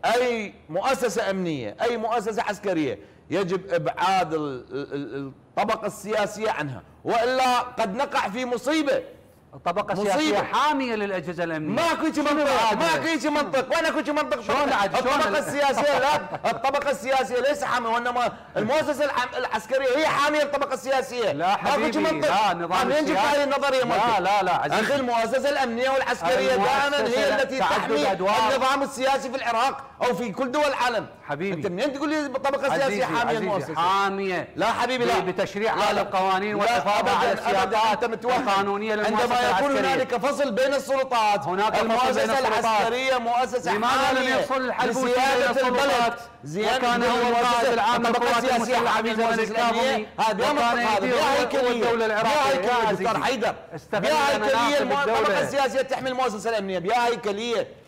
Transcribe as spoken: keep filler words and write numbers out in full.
اي مؤسسه امنيه، اي مؤسسه عسكريه يجب ابعاد الطبقه السياسيه عنها، والا قد نقع في مصيبه. الطبقة السياسية حامية للأجهزة الأمنية. ماكو شيء منطق، ماكو شيء منطق، وين اكو شيء منطق؟ شلون عاد؟ الطبقة السياسية لا، الطبقة السياسية ليس حامية، وإنما المؤسسة العسكرية هي حامية الطبقة السياسية. لا حبيبي، لا النظام السياسي. ينجح هذه النظرية لا لا لا عزيزي. أخي المؤسسة الأمنية والعسكرية دائما هي التي تحمي النظام السياسي في العراق أو في كل دول العالم. حبيبي أنت منين تقول لي الطبقة السياسية حامية المؤسسة؟ حامية. لا حبيبي لا. بتشريع هذه القوانين والحفاظ على السيادات القانونية للمؤسسة العسكرية. عندما يكون هنالك فصل بين السلطات، هناك المؤسسة العسكرية مؤسسة لماذا لم يفصل الحلبوسي بين السلطات؟ وكان هو القائد العام للقوات المسلحة في زمن الكاظمي، وكان يدير الدولة العراقية. يا دكتور حيدر، بها هيكلية الطبقة السياسية تحمي المؤسسة الأمنية، بها هيكلية.